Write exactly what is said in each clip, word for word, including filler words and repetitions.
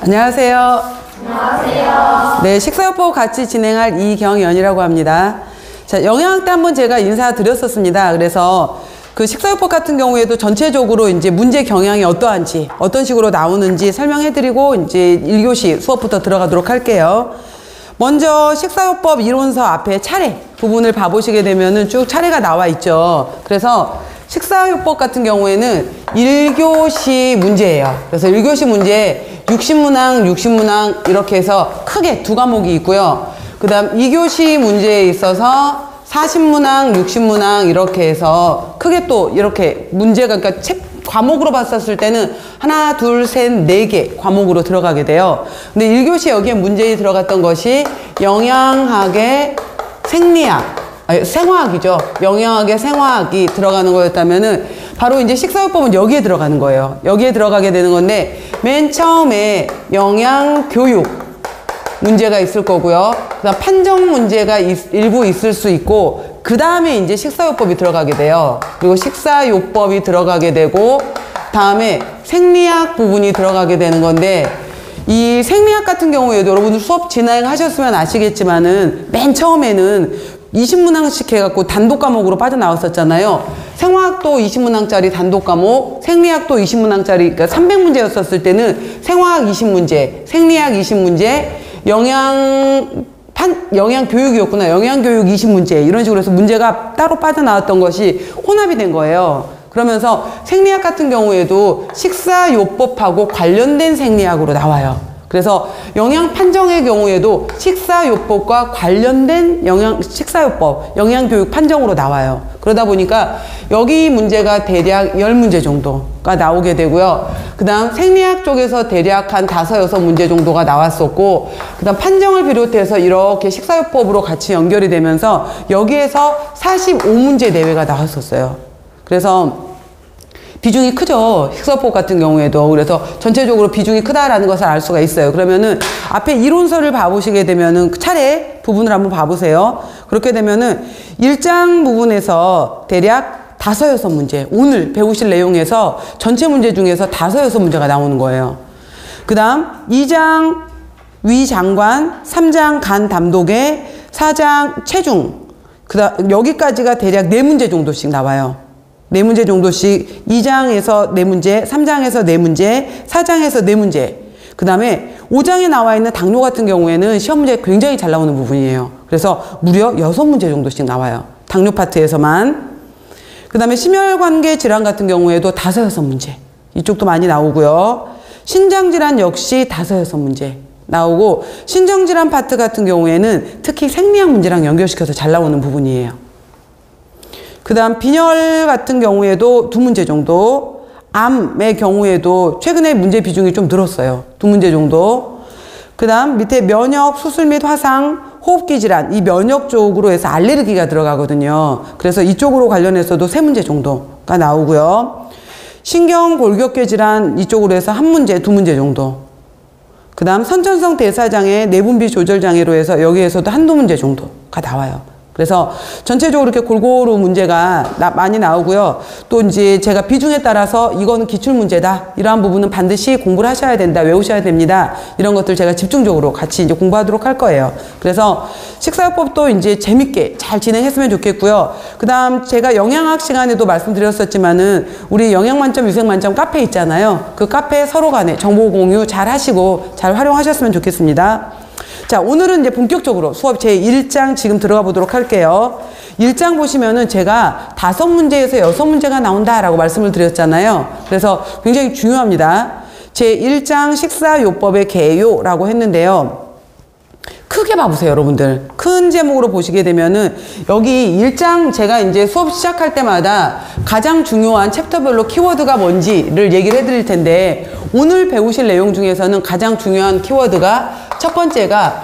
안녕하세요. 안녕하세요. 네, 식사요법 같이 진행할 이경연이라고 합니다. 자, 영양학 때 한번 제가 인사드렸었습니다. 그래서 그 식사요법 같은 경우에도 전체적으로 이제 문제 경향이 어떠한지, 어떤 식으로 나오는지 설명해드리고 이제 일 교시 수업부터 들어가도록 할게요. 먼저 식사요법 이론서 앞에 차례 부분을 봐보시게 되면은 쭉 차례가 나와 있죠. 그래서 식사요법 같은 경우에는 일 교시 문제예요. 그래서 일 교시 문제 육십 문항, 육십 문항 이렇게 해서 크게 두 과목이 있고요. 그 다음 이 교시 문제에 있어서 사십 문항, 육십 문항 이렇게 해서 크게 또 이렇게 문제가 그러니까 책 과목으로 봤었을 때는 하나, 둘, 셋, 네 개 과목으로 들어가게 돼요. 근데 일 교시 여기에 문제에 들어갔던 것이 영양학의 생리학, 아니, 생화학이죠. 영양학의 생화학이 들어가는 거였다면은 바로 이제 식사요법은 여기에 들어가는 거예요. 여기에 들어가게 되는 건데 맨 처음에 영양교육 문제가 있을 거고요. 그다음 판정 문제가 있, 일부 있을 수 있고 그 다음에 이제 식사요법이 들어가게 돼요. 그리고 식사요법이 들어가게 되고 다음에 생리학 부분이 들어가게 되는 건데 이 생리학 같은 경우에도 여러분들 수업 진행하셨으면 아시겠지만은 맨 처음에는 이십 문항씩 해갖고 단독 과목으로 빠져나왔었잖아요. 생화학도 이십 문항짜리 단독 과목, 생리학도 이십 문항짜리, 그러니까 삼백 문제였었을 때는 생화학 이십 문제, 생리학 이십 문제, 영양, 판, 영양교육이었구나. 영양교육 이십 문제. 이런 식으로 해서 문제가 따로 빠져나왔던 것이 혼합이 된 거예요. 그러면서 생리학 같은 경우에도 식사요법하고 관련된 생리학으로 나와요. 그래서 영양 판정의 경우에도 식사요법과 관련된 영양, 식사요법, 영양교육 판정으로 나와요. 그러다 보니까 여기 문제가 대략 십 문제 정도가 나오게 되고요. 그 다음 생리학 쪽에서 대략 한 다섯, 여섯 문제 정도가 나왔었고, 그 다음 판정을 비롯해서 이렇게 식사요법으로 같이 연결이 되면서 여기에서 사십오 문제 내외가 나왔었어요. 그래서 비중이 크죠. 식사요법 같은 경우에도. 그래서 전체적으로 비중이 크다라는 것을 알 수가 있어요. 그러면은 앞에 이론서를 봐보시게 되면은 차례 부분을 한번 봐보세요. 그렇게 되면은 일 장 부분에서 대략 다섯, 여섯 문제. 오늘 배우실 내용에서 전체 문제 중에서 다섯, 여섯 문제가 나오는 거예요. 그 다음 이 장 위장관, 삼 장 간담독에, 사 장 체중. 그 다음 여기까지가 대략 네 문제 정도씩 나와요. 네 문제 정도씩 이 장에서 네 문제, 삼 장에서 네 문제, 사 장에서 네 문제. 그 다음에 오 장에 나와 있는 당뇨 같은 경우에는 시험 문제 굉장히 잘 나오는 부분이에요. 그래서 무려 여섯 문제 정도씩 나와요. 당뇨 파트에서만. 그 다음에 심혈관계 질환 같은 경우에도 다섯, 여섯 문제. 이쪽도 많이 나오고요. 신장질환 역시 다섯, 여섯 문제 나오고 신정질환 파트 같은 경우에는 특히 생리학 문제랑 연결시켜서 잘 나오는 부분이에요. 그 다음 빈혈 같은 경우에도 두 문제 정도, 암의 경우에도 최근에 문제 비중이 좀 늘었어요. 두 문제 정도. 그 다음 밑에 면역, 수술 및 화상, 호흡기 질환, 이 면역 쪽으로 해서 알레르기가 들어가거든요. 그래서 이쪽으로 관련해서도 세 문제 정도가 나오고요. 신경골격계 질환 이쪽으로 해서 한 문제, 두 문제 정도. 그 다음 선천성 대사장애, 내분비 조절 장애로 해서 여기에서도 한두 문제 정도가 나와요. 그래서 전체적으로 이렇게 골고루 문제가 나, 많이 나오고요. 또 이제 제가 비중에 따라서 이거는 기출문제다. 이러한 부분은 반드시 공부를 하셔야 된다. 외우셔야 됩니다. 이런 것들 제가 집중적으로 같이 이제 공부하도록 할 거예요. 그래서 식사요법도 이제 재밌게 잘 진행했으면 좋겠고요. 그 다음 제가 영양학 시간에도 말씀드렸었지만은 우리 영양만점, 위생만점 카페 있잖아요. 그 카페 서로 간에 정보 공유 잘 하시고 잘 활용하셨으면 좋겠습니다. 자, 오늘은 이제 본격적으로 수업 제일 장 지금 들어가 보도록 할게요. 일 장 보시면은 제가 다섯 문제에서 여섯 문제가 나온다라고 말씀을 드렸잖아요. 그래서 굉장히 중요합니다. 제일 장 식사요법의 개요라고 했는데요. 크게 봐보세요, 여러분들. 큰 제목으로 보시게 되면은 여기 일 장 제가 이제 수업 시작할 때마다 가장 중요한 챕터별로 키워드가 뭔지를 얘기를 해드릴 텐데 오늘 배우실 내용 중에서는 가장 중요한 키워드가 첫 번째가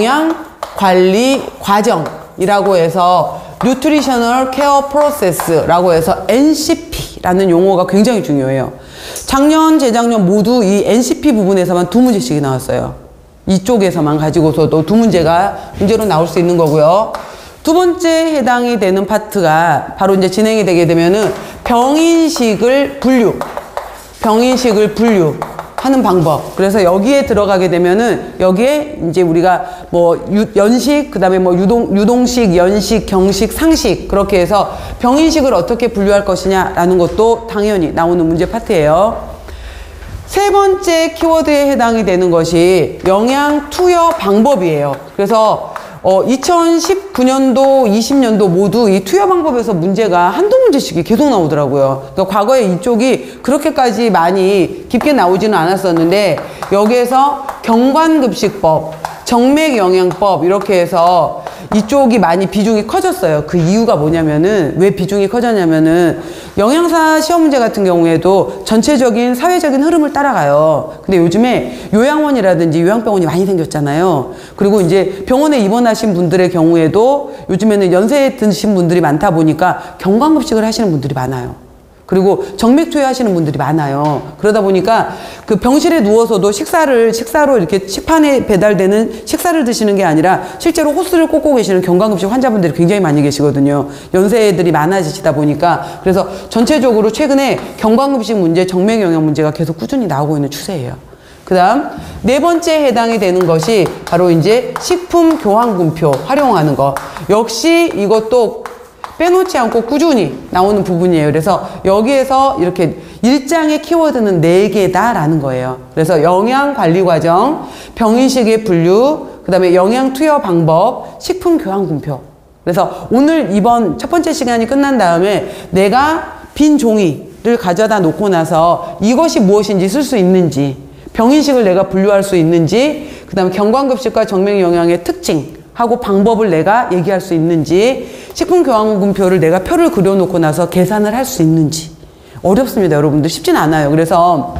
영양관리 과정이라고 해서 Nutritional Care Process라고 해서 엔씨피라는 용어가 굉장히 중요해요. 작년, 재작년 모두 이 엔씨피 부분에서만 두 문제씩이 나왔어요. 이쪽에서만 가지고서도 두 문제가 문제로 나올 수 있는 거고요. 두 번째 해당이 되는 파트가 바로 이제 진행이 되게 되면은 병인식을 분류. 병인식을 분류. 하는 방법. 그래서 여기에 들어가게 되면은 여기에 이제 우리가 뭐 유, 연식, 그 다음에 뭐 유동, 유동식, 연식, 경식, 상식 그렇게 해서 병인식을 어떻게 분류할 것이냐라는 것도 당연히 나오는 문제 파트예요. 세 번째 키워드에 해당이 되는 것이 영양 투여 방법이에요. 그래서 어, 이천십구 년도, 이십 년도 모두 이 투여 방법에서 문제가 한두 문제씩이 계속 나오더라고요. 그러니까 과거에 이쪽이 그렇게까지 많이 깊게 나오지는 않았었는데 여기에서 경관급식법, 정맥영양법 이렇게 해서 이쪽이 많이 비중이 커졌어요. 그 이유가 뭐냐면은 왜 비중이 커졌냐면은 영양사 시험 문제 같은 경우에도 전체적인 사회적인 흐름을 따라가요. 근데 요즘에 요양원이라든지 요양병원이 많이 생겼잖아요. 그리고 이제 병원에 입원하신 분들의 경우에도 요즘에는 연세에 드신 분들이 많다 보니까 경관급식을 하시는 분들이 많아요. 그리고 정맥투여 하시는 분들이 많아요. 그러다 보니까 그 병실에 누워서도 식사를, 식사로 이렇게 식판에 배달되는 식사를 드시는 게 아니라 실제로 호스를 꽂고 계시는 경관급식 환자분들이 굉장히 많이 계시거든요. 연세들이 많아지시다 보니까. 그래서 전체적으로 최근에 경관급식 문제, 정맥영양 문제가 계속 꾸준히 나오고 있는 추세예요. 그 다음, 네 번째 해당이 되는 것이 바로 이제 식품교환군표 활용하는 거. 역시 이것도 빼놓지 않고 꾸준히 나오는 부분이에요. 그래서 여기에서 이렇게 일장의 키워드는 네 개다라는 거예요. 그래서 영양관리과정, 병인식의 분류, 그 다음에 영양투여 방법, 식품교환군표. 그래서 오늘 이번 첫 번째 시간이 끝난 다음에 내가 빈 종이를 가져다 놓고 나서 이것이 무엇인지 쓸 수 있는지, 병인식을 내가 분류할 수 있는지, 그 다음에 경관급식과 정맥영양의 특징, 하고 방법을 내가 얘기할 수 있는지, 식품교환군표를 내가 표를 그려놓고 나서 계산을 할 수 있는지. 어렵습니다, 여러분들. 쉽진 않아요. 그래서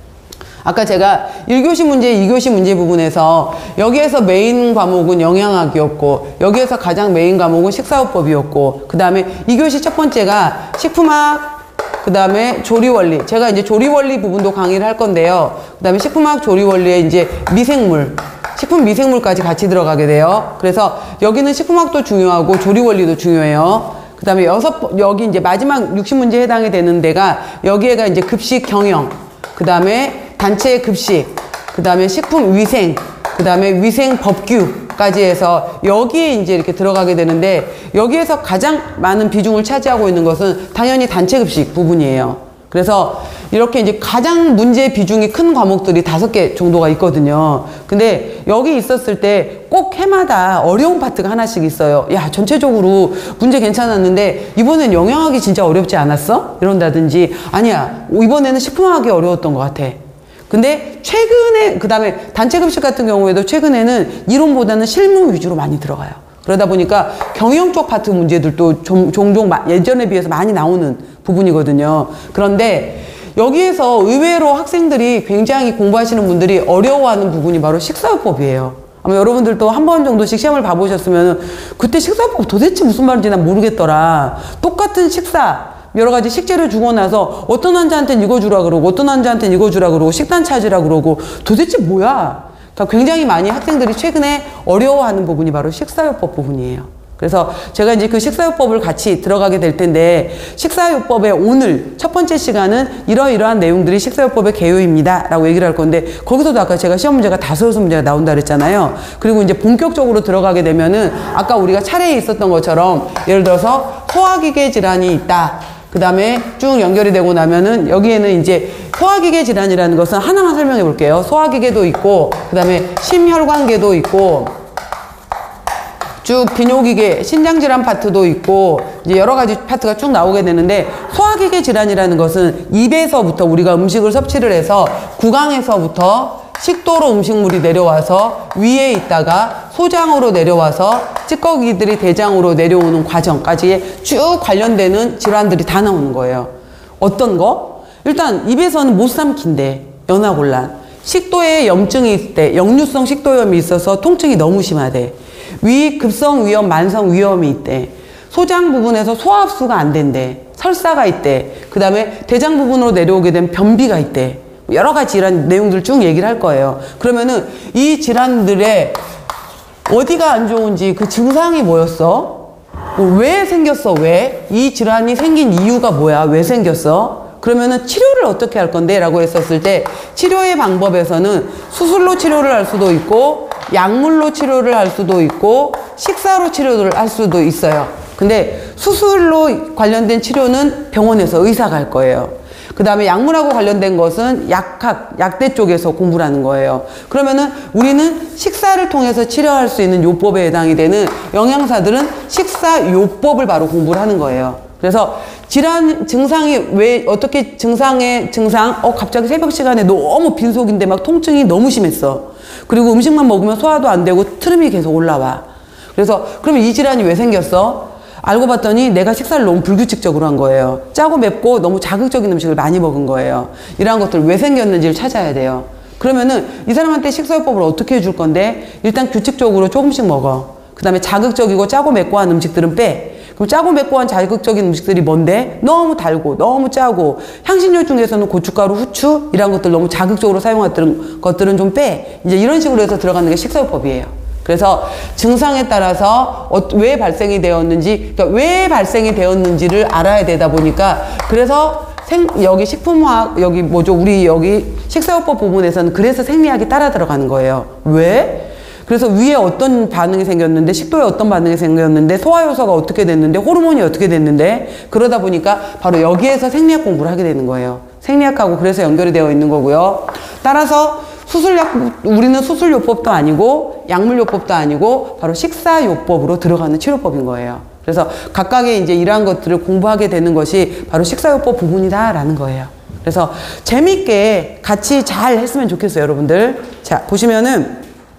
아까 제가 일 교시 문제, 이 교시 문제 부분에서 여기에서 메인 과목은 영양학이었고 여기에서 가장 메인 과목은 식사요법이었고 그 다음에 이 교시 첫 번째가 식품학, 그 다음에 조리원리. 제가 이제 조리원리 부분도 강의를 할 건데요. 그 다음에 식품학 조리원리에 이제 미생물, 식품 미생물까지 같이 들어가게 돼요. 그래서 여기는 식품학도 중요하고 조리원리도 중요해요. 그 다음에 여섯, 여기 이제 마지막 육십 문제 해당이 되는 데가 여기에가 이제 급식 경영, 그 다음에 단체 급식, 그 다음에 식품 위생, 그 다음에 위생 법규까지 해서 여기에 이제 이렇게 들어가게 되는데 여기에서 가장 많은 비중을 차지하고 있는 것은 당연히 단체 급식 부분이에요. 그래서 이렇게 이제 가장 문제 비중이 큰 과목들이 다섯 개 정도가 있거든요. 근데 여기 있었을 때 꼭 해마다 어려운 파트가 하나씩 있어요. 야, 전체적으로 문제 괜찮았는데 이번엔 영양학이 진짜 어렵지 않았어? 이런다든지 아니야, 이번에는 식품학이 어려웠던 것 같아. 근데 최근에, 그 다음에 단체급식 같은 경우에도 최근에는 이론보다는 실무 위주로 많이 들어가요. 그러다 보니까 경영 쪽 파트 문제들도 좀, 종종 예전에 비해서 많이 나오는 부분이거든요. 그런데 여기에서 의외로 학생들이 굉장히 공부하시는 분들이 어려워하는 부분이 바로 식사요법이에요. 아마 여러분들도 한 번 정도씩 시험을 봐보셨으면 그때 식사요법 도대체 무슨 말인지 난 모르겠더라. 똑같은 식사, 여러 가지 식재료 주고 나서 어떤 환자한테는 이거 주라 그러고 어떤 환자한테는 이거 주라 그러고 식단 찾으라 그러고 도대체 뭐야? 그러니까 굉장히 많이 학생들이 최근에 어려워하는 부분이 바로 식사요법 부분이에요. 그래서 제가 이제 그 식사요법을 같이 들어가게 될 텐데 식사요법의 오늘 첫 번째 시간은 이러이러한 내용들이 식사요법의 개요입니다 라고 얘기를 할 건데 거기서도 아까 제가 시험 문제가 다섯 여섯 문제가 나온다 그랬잖아요. 그리고 이제 본격적으로 들어가게 되면은 아까 우리가 차례에 있었던 것처럼 예를 들어서 소화기계 질환이 있다. 그 다음에 쭉 연결이 되고 나면은 여기에는 이제 소화기계 질환이라는 것은 하나만 설명해 볼게요. 소화기계도 있고 그 다음에 심혈관계도 있고 쭉 비뇨기계, 신장질환 파트도 있고 이제 여러 가지 파트가 쭉 나오게 되는데 소화기계 질환이라는 것은 입에서부터 우리가 음식을 섭취를 해서 구강에서부터 식도로 음식물이 내려와서 위에 있다가 소장으로 내려와서 찌꺼기들이 대장으로 내려오는 과정까지 쭉 관련되는 질환들이 다 나오는 거예요. 어떤 거? 일단 입에서는 못 삼킨대, 연화곤란. 식도에 염증이 있을 때, 역류성 식도염이 있어서 통증이 너무 심하대. 위 급성 위염, 만성 위염이 있대. 소장 부분에서 소화 흡수가 안 된대. 설사가 있대. 그 다음에 대장 부분으로 내려오게 되면 변비가 있대. 여러 가지 질환 내용들 쭉 얘기를 할 거예요. 그러면은 이 질환들의 어디가 안 좋은지 그 증상이 뭐였어? 왜 생겼어? 왜? 이 질환이 생긴 이유가 뭐야? 왜 생겼어? 그러면은 치료를 어떻게 할 건데? 라고 했었을 때 치료의 방법에서는 수술로 치료를 할 수도 있고 약물로 치료를 할 수도 있고 식사로 치료를 할 수도 있어요. 근데 수술로 관련된 치료는 병원에서 의사가 할 거예요. 그 다음에 약물하고 관련된 것은 약학, 약대 쪽에서 공부를 하는 거예요. 그러면은 우리는 식사를 통해서 치료할 수 있는 요법에 해당이 되는 영양사들은 식사요법을 바로 공부를 하는 거예요. 그래서 질환 증상이 왜 어떻게 증상의 증상 어 갑자기 새벽 시간에 너무 빈속인데 막 통증이 너무 심했어. 그리고 음식만 먹으면 소화도 안 되고 트름이 계속 올라와. 그래서 그러면 이 질환이 왜 생겼어? 알고 봤더니 내가 식사를 너무 불규칙적으로 한 거예요. 짜고 맵고 너무 자극적인 음식을 많이 먹은 거예요. 이러한 것들 왜 생겼는지를 찾아야 돼요. 그러면은 이 사람한테 식사요법을 어떻게 해줄 건데 일단 규칙적으로 조금씩 먹어. 그 다음에 자극적이고 짜고 맵고 한 음식들은 빼. 그럼 짜고 맵고 한 자극적인 음식들이 뭔데? 너무 달고 너무 짜고 향신료 중에서는 고춧가루, 후추 이런 것들 너무 자극적으로 사용했던 것들은 좀 빼. 이제 이런 식으로 해서 들어가는 게 식사요법이에요. 그래서 증상에 따라서 왜 발생이 되었는지, 그러니까 왜 발생이 되었는지를 알아야 되다 보니까 그래서 생, 여기 식품화학, 여기 뭐죠? 우리 여기 식사요법 부분에서는 그래서 생리학이 따라 들어가는 거예요. 왜? 그래서 위에 어떤 반응이 생겼는데, 식도에 어떤 반응이 생겼는데, 소화효소가 어떻게 됐는데, 호르몬이 어떻게 됐는데, 그러다 보니까 바로 여기에서 생리학 공부를 하게 되는 거예요. 생리학하고 그래서 연결이 되어 있는 거고요. 따라서 수술약, 우리는 수술요법도 아니고 약물요법도 아니고 바로 식사요법으로 들어가는 치료법인 거예요. 그래서 각각의 이제 이러한 것들을 공부하게 되는 것이 바로 식사요법 부분이다라는 거예요. 그래서 재밌게 같이 잘 했으면 좋겠어요, 여러분들. 자, 보시면은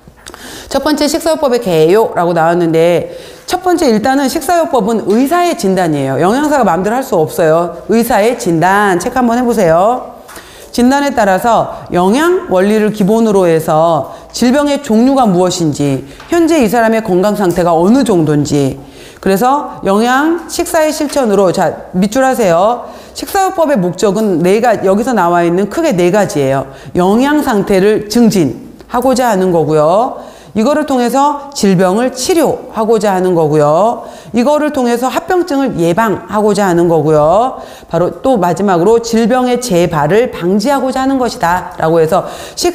첫 번째 식사요법의 개요라고 나왔는데 첫 번째 일단은 식사요법은 의사의 진단이에요. 영양사가 마음대로 할 수 없어요. 의사의 진단 체크 한번 해보세요. 진단에 따라서 영양 원리를 기본으로 해서 질병의 종류가 무엇인지, 현재 이 사람의 건강 상태가 어느 정도인지, 그래서 영양 식사의 실천으로, 자, 밑줄 하세요. 식사요법의 목적은 네 가지, 여기서 나와 있는 크게 네 가지예요. 영양 상태를 증진하고자 하는 거고요. 이거를 통해서 질병을 치료하고자 하는 거고요. 이거를 통해서 합병증을 예방하고자 하는 거고요. 바로 또 마지막으로 질병의 재발을 방지하고자 하는 것이다 라고 해서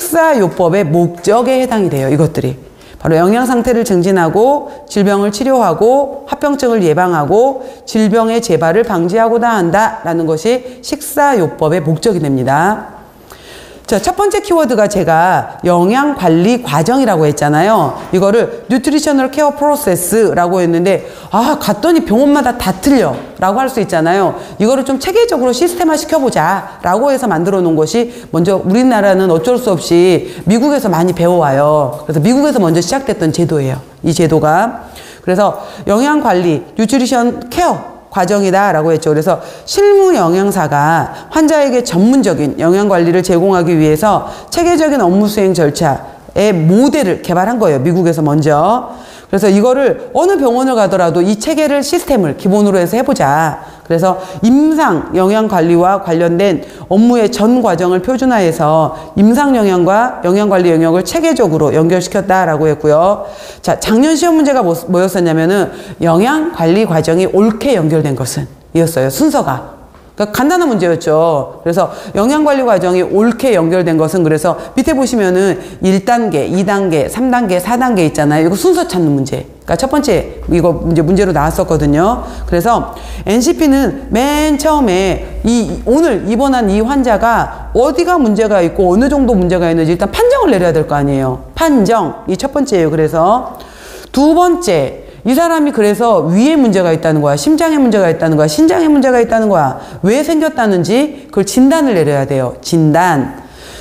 식사요법의 목적에 해당이 돼요. 이것들이 바로 영양 상태를 증진하고 질병을 치료하고 합병증을 예방하고 질병의 재발을 방지하고자 한다라는 것이 식사요법의 목적이 됩니다. 자, 첫 번째 키워드가 제가 영양관리 과정이라고 했잖아요. 이거를 뉴트리셔널 케어 프로세스라고 했는데, 아, 갔더니 병원마다 다 틀려 라고 할 수 있잖아요. 이거를 좀 체계적으로 시스템화 시켜보자 라고 해서 만들어 놓은 것이, 먼저 우리나라는 어쩔 수 없이 미국에서 많이 배워와요. 그래서 미국에서 먼저 시작됐던 제도예요. 이 제도가. 그래서 영양관리, 뉴트리션 케어 과정이다 라고 했죠. 그래서 실무 영양사가 환자에게 전문적인 영양관리를 제공하기 위해서 체계적인 업무 수행 절차의 모델을 개발한 거예요. 미국에서 먼저. 그래서 이거를 어느 병원을 가더라도 이 체계를 시스템을 기본으로 해서 해보자. 그래서 임상 영양관리와 관련된 업무의 전 과정을 표준화해서 임상 영양과 영양관리 영역을 체계적으로 연결시켰다라고 했고요. 자, 작년 시험 문제가 뭐, 뭐였었냐면은 영양관리 과정이 옳게 연결된 것은 이었어요. 순서가. 그러니까 간단한 문제였죠. 그래서 영양관리 과정이 옳게 연결된 것은, 그래서 밑에 보시면은 일 단계, 이 단계, 삼 단계, 사 단계 있잖아요. 이거 순서 찾는 문제. 그러니까 첫 번째 이거 이제 문제로 나왔었거든요. 그래서 엔씨피는 맨 처음에 이 오늘 입원한 이 환자가 어디가 문제가 있고 어느 정도 문제가 있는지 일단 판정을 내려야 될 거 아니에요. 판정. 이 첫 번째예요. 그래서 두 번째, 이 사람이 그래서 위에 문제가 있다는 거야, 심장에 문제가 있다는 거야, 신장에 문제가 있다는 거야, 왜 생겼다는지 그걸 진단을 내려야 돼요. 진단.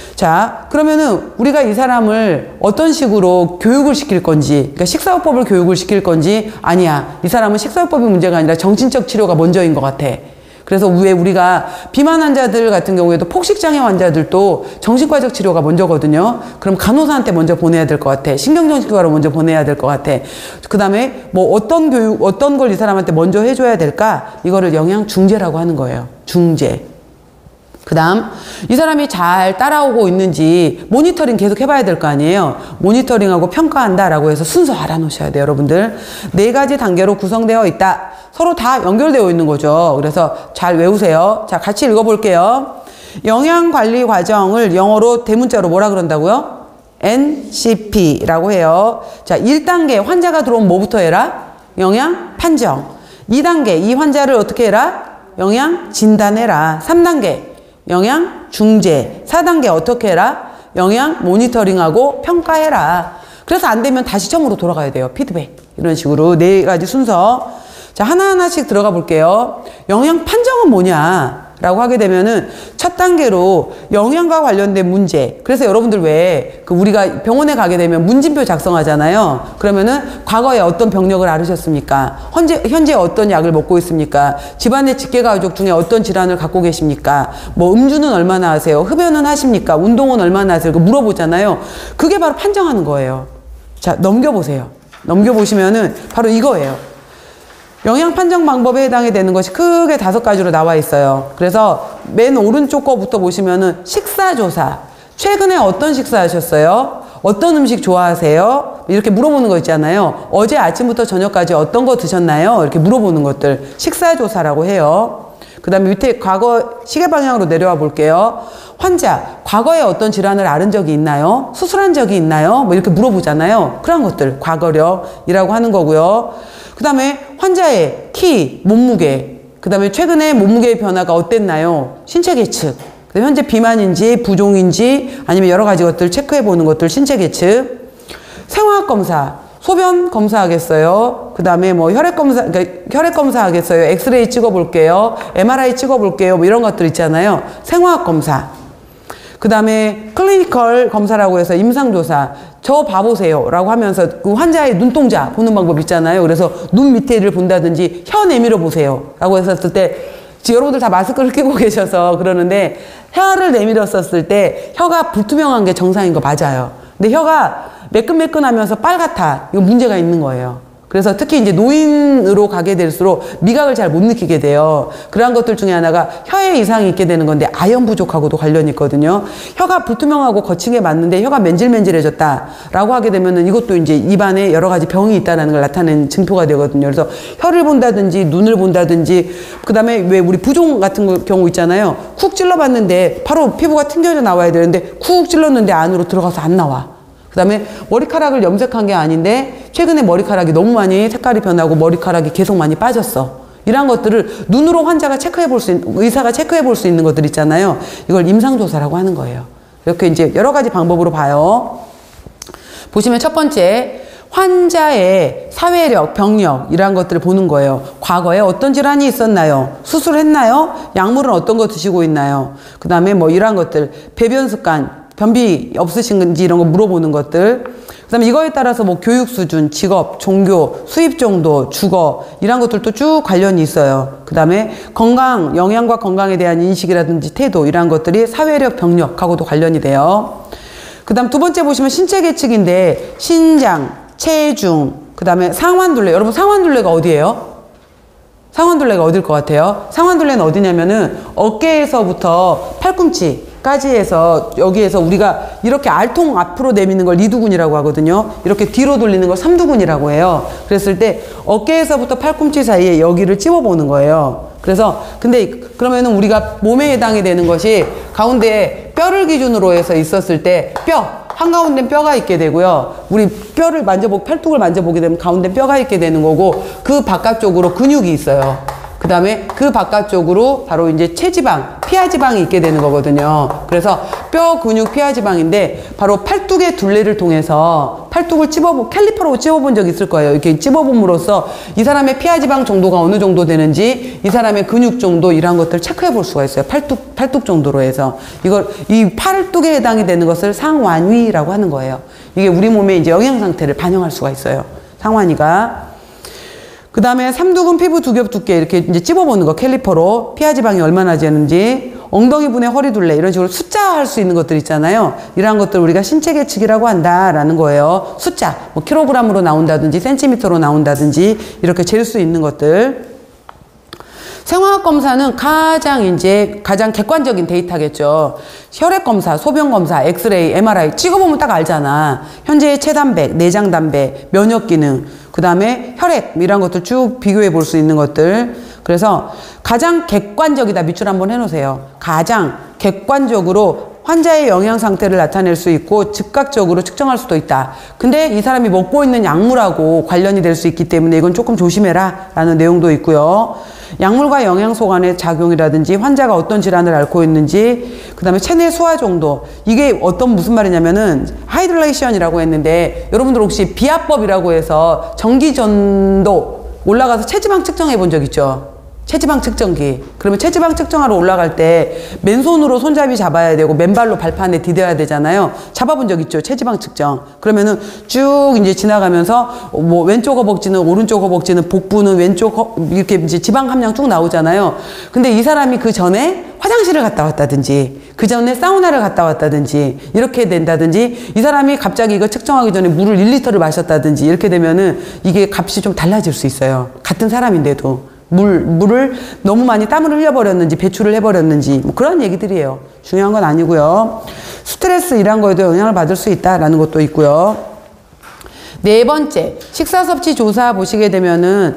자, 그러면은 우리가 이 사람을 어떤 식으로 교육을 시킬 건지, 그러니까 식사요법을 교육을 시킬 건지, 아니야, 이 사람은 식사요법이 문제가 아니라 정신적 치료가 먼저인 것 같아. 그래서 왜 우리가 비만 환자들 같은 경우에도 폭식장애 환자들도 정신과적 치료가 먼저거든요. 그럼 간호사한테 먼저 보내야 될 것 같아. 신경정신과로 먼저 보내야 될 것 같아. 그 다음에 뭐 어떤 교육, 어떤 걸 이 사람한테 먼저 해줘야 될까? 이거를 영양중재라고 하는 거예요. 중재. 그 다음 이 사람이 잘 따라오고 있는지 모니터링 계속 해봐야 될 거 아니에요. 모니터링하고 평가한다라고 해서 순서 알아놓으셔야 돼요. 여러분들 네 가지 단계로 구성되어 있다. 서로 다 연결되어 있는 거죠. 그래서 잘 외우세요. 자, 같이 읽어볼게요. 영양관리 과정을 영어로 대문자로 뭐라 그런다고요? 엔 씨 피라고 해요. 자, 일 단계 환자가 들어오면 뭐부터 해라? 영양 판정. 이 단계 이 환자를 어떻게 해라? 영양 진단해라. 삼 단계 영양 중재. 사 단계 어떻게 해라? 영양 모니터링하고 평가해라. 그래서 안 되면 다시 처음으로 돌아가야 돼요. 피드백. 이런 식으로 네 가지 순서. 자, 하나하나씩 들어가 볼게요. 영양 판정은 뭐냐? 라고 하게 되면은 첫 단계로 영양과 관련된 문제. 그래서 여러분들 왜 그 우리가 병원에 가게 되면 문진표 작성하잖아요. 그러면은 과거에 어떤 병력을 앓으셨습니까? 현재 현재 어떤 약을 먹고 있습니까? 집안의 직계가족 중에 어떤 질환을 갖고 계십니까? 뭐 음주는 얼마나 하세요? 흡연은 하십니까? 운동은 얼마나 하세요? 물어보잖아요. 그게 바로 판정하는 거예요. 자, 넘겨보세요. 넘겨보시면은 바로 이거예요. 영양 판정 방법에 해당이 되는 것이 크게 다섯 가지로 나와 있어요. 그래서 맨 오른쪽 거부터 보시면은 식사조사. 최근에 어떤 식사 하셨어요? 어떤 음식 좋아하세요? 이렇게 물어보는 거 있잖아요. 어제 아침부터 저녁까지 어떤 거 드셨나요? 이렇게 물어보는 것들. 식사조사라고 해요. 그 다음에 밑에 과거 시계 방향으로 내려와 볼게요. 환자, 과거에 어떤 질환을 앓은 적이 있나요? 수술한 적이 있나요? 뭐 이렇게 물어보잖아요. 그런 것들, 과거력이라고 하는 거고요. 그 다음에 환자의 키, 몸무게, 그 다음에 최근에 몸무게의 변화가 어땠나요? 신체 계측, 현재 비만인지 부종인지 아니면 여러 가지 것들 체크해 보는 것들, 신체 계측, 생화학 검사, 소변 검사하겠어요. 그 다음에 뭐 혈액 검사, 그러니까 혈액 검사하겠어요. 엑스레이 찍어볼게요. 엠알아이 찍어볼게요. 뭐 이런 것들 있잖아요. 생화학 검사. 그 다음에 클리니컬 검사라고 해서 임상조사. 저 봐보세요 라고 하면서 그 환자의 눈동자 보는 방법 있잖아요. 그래서 눈 밑에를 본다든지 혀 내밀어 보세요 라고 했었을 때, 지금 여러분들 다 마스크를 끼고 계셔서 그러는데 혀를 내밀었었을 때 혀가 불투명한 게 정상인 거 맞아요. 근데 혀가 매끈매끈하면서 빨갛다. 이거 문제가 있는 거예요. 그래서 특히 이제 노인으로 가게 될수록 미각을 잘 못 느끼게 돼요. 그러한 것들 중에 하나가 혀에 이상이 있게 되는 건데 아연 부족하고도 관련이 있거든요. 혀가 불투명하고 거친 게 맞는데 혀가 맨질맨질해졌다라고 하게 되면은 이것도 이제 입안에 여러 가지 병이 있다는 걸 나타내는 증표가 되거든요. 그래서 혀를 본다든지 눈을 본다든지, 그 다음에 왜 우리 부종 같은 경우 있잖아요. 쿡 찔러봤는데 바로 피부가 튕겨져 나와야 되는데 쿡 찔렀는데 안으로 들어가서 안 나와. 그 다음에 머리카락을 염색한 게 아닌데 최근에 머리카락이 너무 많이 색깔이 변하고 머리카락이 계속 많이 빠졌어. 이런 것들을 눈으로 환자가 체크해 볼 수 있는, 의사가 체크해 볼 수 있는 것들 있잖아요. 이걸 임상조사라고 하는 거예요. 이렇게 이제 여러 가지 방법으로 봐요. 보시면 첫 번째, 환자의 사회력, 병력 이런 것들을 보는 거예요. 과거에 어떤 질환이 있었나요? 수술했나요? 약물은 어떤 거 드시고 있나요? 그 다음에 뭐 이러한 것들, 배변 습관, 변비 없으신지 이런 거 물어보는 것들. 그 다음에 이거에 따라서 뭐 교육 수준, 직업, 종교, 수입 정도, 주거 이런 것들도 쭉 관련이 있어요. 그 다음에 건강, 영양과 건강에 대한 인식이라든지 태도 이런 것들이 사회력, 병력하고도 관련이 돼요. 그 다음 두 번째 보시면 신체 계측인데 신장, 체중, 그 다음에 상완둘레. 여러분 상완둘레가 어디예요? 상완둘레가 어딜 것 같아요? 상완둘레는 어디냐면은 어깨에서부터 팔꿈치까지 해서 여기에서 우리가 이렇게 알통 앞으로 내미는 걸 이두근이라고 하거든요. 이렇게 뒤로 돌리는 걸 삼두근이라고 해요. 그랬을 때 어깨에서부터 팔꿈치 사이에 여기를 찝어보는 거예요. 그래서 근데 그러면은 우리가 몸에 해당이 되는 것이 가운데 뼈를 기준으로 해서 있었을 때 뼈 한가운데 뼈가 있게 되고요. 우리 뼈를 만져보고 팔뚝을 만져보게 되면 가운데 뼈가 있게 되는 거고, 그 바깥쪽으로 근육이 있어요. 그 다음에 그 바깥쪽으로 바로 이제 체지방, 피하지방이 있게 되는 거거든요. 그래서 뼈, 근육, 피하지방인데 바로 팔뚝의 둘레를 통해서 팔뚝을 찝어보, 캘리퍼로 찝어본 적 있을 거예요. 이렇게 찝어봄으로써 이 사람의 피하지방 정도가 어느 정도 되는지, 이 사람의 근육 정도 이런 것들 체크해 볼 수가 있어요. 팔뚝, 팔뚝 정도로 해서. 이걸, 이 팔뚝에 해당이 되는 것을 상완위라고 하는 거예요. 이게 우리 몸의 이제 영양 상태를 반영할 수가 있어요. 상완위가. 그 다음에 삼두근 피부 두겹 두께 이렇게 이제 찝어보는 거, 캘리퍼로 피하지방이 얼마나 되는지, 엉덩이 분의 허리 둘레 이런 식으로 숫자할 수 있는 것들 있잖아요. 이러한 것들 우리가 신체 계측이라고 한다라는 거예요. 숫자, 뭐 킬로그램으로 나온다든지 센티미터로 나온다든지 이렇게 잴 수 있는 것들. 생화학 검사는 가장 이제 가장 객관적인 데이터겠죠. 혈액 검사, 소변 검사, 엑스레이, 엠알아이 찍어보면 딱 알잖아. 현재의 체단백, 내장 단백, 면역 기능, 그 다음에 혈액 이런 것들 쭉 비교해 볼 수 있는 것들. 그래서 가장 객관적이다. 밑줄 한번 해놓으세요. 가장 객관적으로 환자의 영양 상태를 나타낼 수 있고 즉각적으로 측정할 수도 있다. 근데 이 사람이 먹고 있는 약물하고 관련이 될 수 있기 때문에 이건 조금 조심해라 라는 내용도 있고요. 약물과 영양소 간의 작용이라든지 환자가 어떤 질환을 앓고 있는지, 그 다음에 체내 수화 정도. 이게 어떤 무슨 말이냐면은 하이드레이션이라고 했는데 여러분들 혹시 비압법이라고 해서 전기전도 올라가서 체지방 측정해 본 적 있죠? 체지방 측정기. 그러면 체지방 측정하러 올라갈 때 맨손으로 손잡이 잡아야 되고 맨발로 발판에 디뎌야 되잖아요. 잡아본 적 있죠? 체지방 측정. 그러면은 쭉 이제 지나가면서 뭐 왼쪽 허벅지는 오른쪽 허벅지는 복부는 왼쪽 허, 이렇게 이제 지방 함량 쭉 나오잖아요. 근데 이 사람이 그 전에 화장실을 갔다 왔다든지 그 전에 사우나를 갔다 왔다든지 이렇게 된다든지 이 사람이 갑자기 이거 측정하기 전에 물을 일 리터를 마셨다든지 이렇게 되면은 이게 값이 좀 달라질 수 있어요. 같은 사람인데도. 물, 물을 너무 많이 땀을 흘려버렸는지 배출을 해버렸는지 뭐 그런 얘기들이에요. 중요한 건 아니고요. 스트레스 이런 거에도 영향을 받을 수 있다라는 것도 있고요. 네 번째, 식사 섭취 조사 보시게 되면은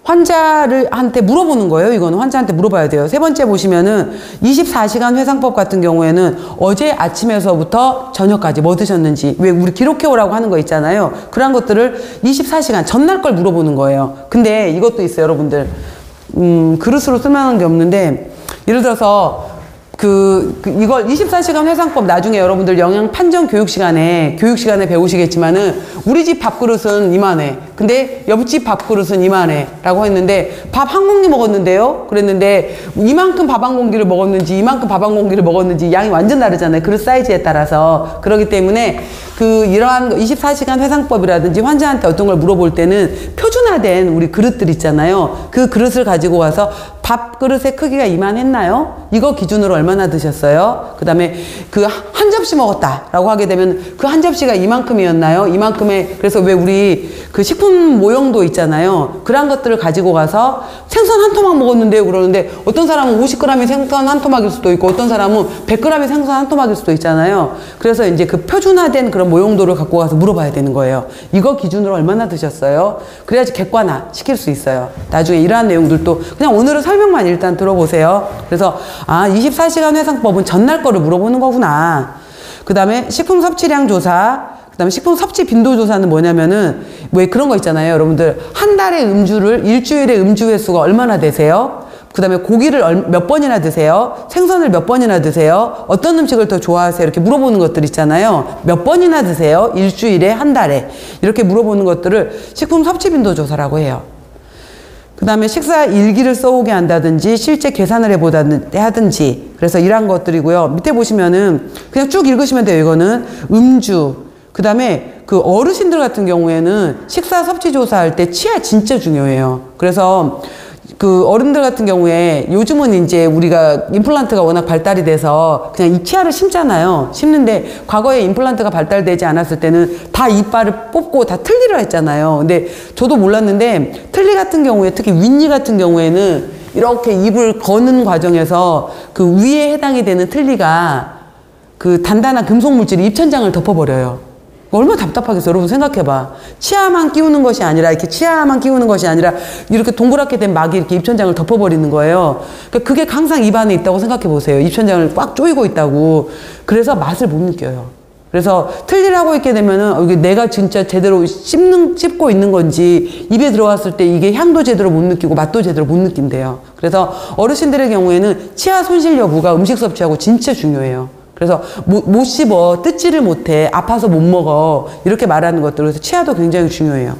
환자를 한테 물어보는 거예요. 이거는 환자한테 물어봐야 돼요. 세 번째 보시면은 이십사 시간 회상법 같은 경우에는 어제 아침에서부터 저녁까지 뭐 드셨는지, 왜 우리 기록해 오라고 하는 거 있잖아요. 그런 것들을 이십사 시간 전날 걸 물어보는 거예요. 근데 이것도 있어요, 여러분들. 음, 그릇으로 쓸만한 게 없는데, 예를 들어서, 그, 그, 이걸 이십사 시간 회상법 나중에 여러분들 영양 판정 교육 시간에, 교육 시간에 배우시겠지만은, 우리 집 밥그릇은 이만해. 근데 옆집 밥그릇은 이만해. 라고 했는데, 밥 한 공기 먹었는데요? 그랬는데, 이만큼 밥 한 공기를 먹었는지, 이만큼 밥 한 공기를 먹었는지, 양이 완전 다르잖아요. 그릇 사이즈에 따라서. 그렇기 때문에, 그, 이러한 이십사 시간 회상법이라든지 환자한테 어떤 걸 물어볼 때는 표준화된 우리 그릇들 있잖아요. 그 그릇을 가지고 와서 밥그릇의 크기가 이만했나요? 이거 기준으로 얼마나 드셨어요? 그 다음에 그 한 접시 먹었다라고 하게 되면 그 한 접시가 이만큼이었나요? 이만큼의, 그래서 왜 우리 그 식품 모형도 있잖아요. 그런 것들을 가지고 가서 생선 한 토막 먹었는데요. 그러는데 어떤 사람은 오십 그램이 생선 한 토막일 수도 있고 어떤 사람은 백 그램이 생선 한 토막일 수도 있잖아요. 그래서 이제 그 표준화된 그런 모형도를 갖고 가서 물어봐야 되는 거예요. 이거 기준으로 얼마나 드셨어요? 그래야지 객관화 시킬 수 있어요. 나중에 이러한 내용들도 그냥 오늘은 설명만 일단 들어보세요. 그래서 아, 이십사 시간 회상법은 전날 거를 물어보는 거구나. 그 다음에 식품 섭취량 조사, 그 다음에 식품 섭취 빈도 조사는 뭐냐면은 왜 그런 거 있잖아요. 여러분들 한 달에 음주를 일주일에 음주 횟수가 얼마나 되세요? 그 다음에 고기를 몇 번이나 드세요? 생선을 몇 번이나 드세요? 어떤 음식을 더 좋아하세요? 이렇게 물어보는 것들 있잖아요. 몇 번이나 드세요? 일주일에, 한 달에. 이렇게 물어보는 것들을 식품 섭취 빈도 조사라고 해요. 그 다음에 식사 일기를 써오게 한다든지 실제 계산을 해보다든지 하든지, 그래서 이런 것들이고요. 밑에 보시면은 그냥 쭉 읽으시면 돼요. 이거는 음주, 그 다음에 그 어르신들 같은 경우에는 식사 섭취 조사할 때 치아 진짜 중요해요. 그래서 그 어른들 같은 경우에 요즘은 이제 우리가 임플란트가 워낙 발달이 돼서 그냥 이 치아를 심잖아요. 심는데 과거에 임플란트가 발달되지 않았을 때는 다 이빨을 뽑고 다 틀니를 했잖아요. 근데 저도 몰랐는데 틀니 같은 경우에 특히 윗니 같은 경우에는 이렇게 입을 거는 과정에서 그 위에 해당이 되는 틀니가 그 단단한 금속 물질이 입천장을 덮어버려요. 얼마나 답답하겠어요. 여러분 생각해봐. 치아만 끼우는 것이 아니라 이렇게 치아만 끼우는 것이 아니라 이렇게 동그랗게 된 막이 이렇게 입천장을 덮어버리는 거예요. 그러니까 그게 항상 입안에 있다고 생각해 보세요. 입천장을 꽉 조이고 있다고. 그래서 맛을 못 느껴요. 그래서 틀니를 하고 있게 되면은 이게 내가 진짜 제대로 씹는, 씹고 있는 건지 입에 들어갔을 때 이게 향도 제대로 못 느끼고 맛도 제대로 못 느낀대요. 그래서 어르신들의 경우에는 치아 손실 여부가 음식 섭취하고 진짜 중요해요. 그래서 못, 못 씹어, 뜯지를 못해, 아파서 못 먹어, 이렇게 말하는 것들. 그래서 치아도 굉장히 중요해요.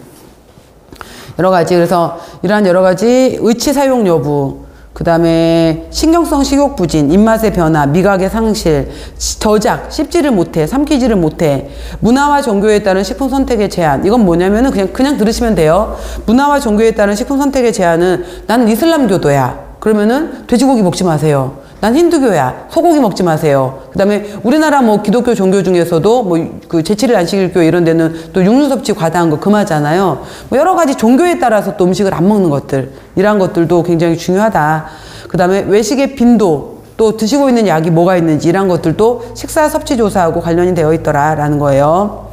여러 가지. 그래서 이러한 여러 가지 의치 사용 여부, 그 다음에 신경성 식욕 부진, 입맛의 변화, 미각의 상실, 저작, 씹지를 못해, 삼키지를 못해, 문화와 종교에 따른 식품 선택의 제한. 이건 뭐냐면은 그냥 그냥 들으시면 돼요. 문화와 종교에 따른 식품 선택의 제한은 나는 이슬람교도야. 그러면은 돼지고기 먹지 마세요. 난 힌두교야. 소고기 먹지 마세요. 그 다음에 우리나라 뭐 기독교 종교 중에서도 뭐 그 제칠 일 안식일교 이런 데는 또 육류 섭취 과다한 거 금하잖아요. 뭐 여러 가지 종교에 따라서 또 음식을 안 먹는 것들, 이러한 것들도 굉장히 중요하다. 그 다음에 외식의 빈도, 또 드시고 있는 약이 뭐가 있는지 이런 것들도 식사 섭취 조사하고 관련이 되어 있더라라는 거예요.